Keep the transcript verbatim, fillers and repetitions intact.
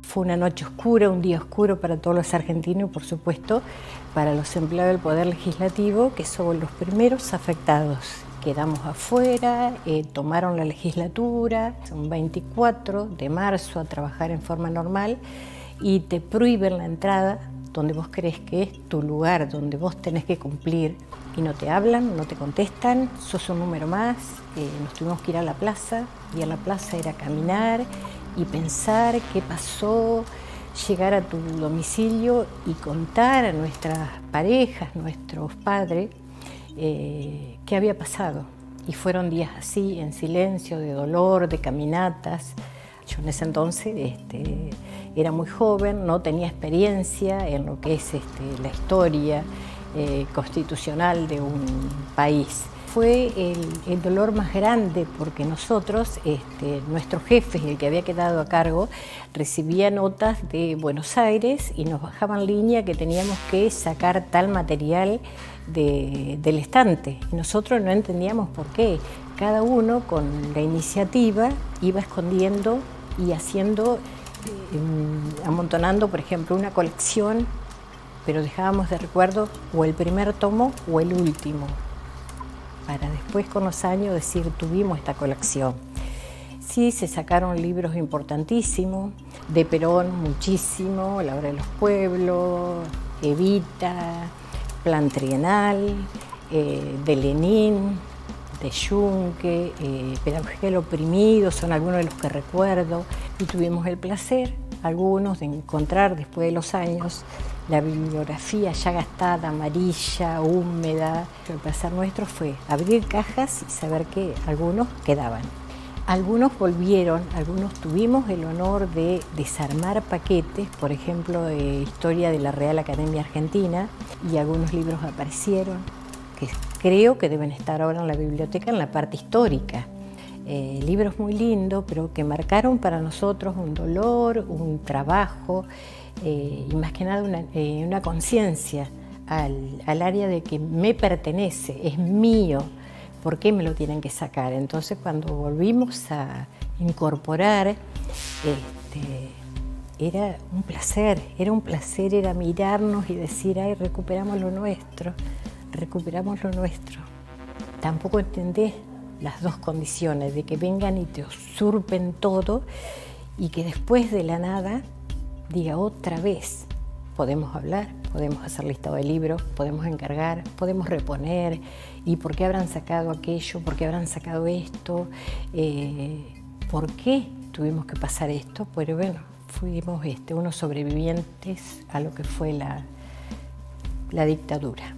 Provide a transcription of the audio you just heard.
Fue una noche oscura, un día oscuro para todos los argentinos y por supuesto para los empleados del Poder Legislativo, que son los primeros afectados. Quedamos afuera, eh, tomaron la legislatura, un veinticuatro de marzo a trabajar en forma normal y te prohíben la entrada donde vos crees que es tu lugar, donde vos tenés que cumplir y no te hablan, no te contestan, sos un número más. Eh, nos tuvimos que ir a la plaza y a la plaza era caminar y pensar qué pasó, llegar a tu domicilio y contar a nuestras parejas, nuestros padres, eh, qué había pasado. Y fueron días así, en silencio, de dolor, de caminatas. Yo en ese entonces este, era muy joven, no tenía experiencia en lo que es este, la historia eh, constitucional de un país. Fue el, el dolor más grande porque nosotros, este, nuestro jefe, el que había quedado a cargo, recibía notas de Buenos Aires y nos bajaban línea que teníamos que sacar tal material de, del estante. Y nosotros no entendíamos por qué. Cada uno con la iniciativa iba escondiendo y haciendo, eh, amontonando, por ejemplo, una colección, pero dejábamos de recuerdo o el primer tomo o el último, para después con los años decir, tuvimos esta colección. Sí, se sacaron libros importantísimos, de Perón muchísimo, La Hora de los Pueblos, Evita, Plan Trienal, eh, de Lenin, de Junque, eh, Pedagogía del Oprimido, son algunos de los que recuerdo. Y tuvimos el placer, algunos, de encontrar después de los años la bibliografía ya gastada, amarilla, húmeda. El placer nuestro fue abrir cajas y saber que algunos quedaban. Algunos volvieron, algunos tuvimos el honor de desarmar paquetes, por ejemplo, de Historia de la Real Academia Argentina, y algunos libros aparecieron, que creo que deben estar ahora en la biblioteca en la parte histórica. Eh, libros muy lindos, pero que marcaron para nosotros un dolor, un trabajo, eh, y más que nada una, eh, una conciencia al, al área de que me pertenece, es mío, ¿por qué me lo tienen que sacar? Entonces cuando volvimos a incorporar, este, era un placer, era un placer, era mirarnos y decir, ay, recuperamos lo nuestro, recuperamos lo nuestro. Tampoco entendés las dos condiciones, de que vengan y te usurpen todo y que después de la nada diga otra vez, podemos hablar, podemos hacer listado de libros, podemos encargar, podemos reponer, y por qué habrán sacado aquello, por qué habrán sacado esto, eh, por qué tuvimos que pasar esto. Pero bueno, fuimos este, unos sobrevivientes a lo que fue la, la dictadura.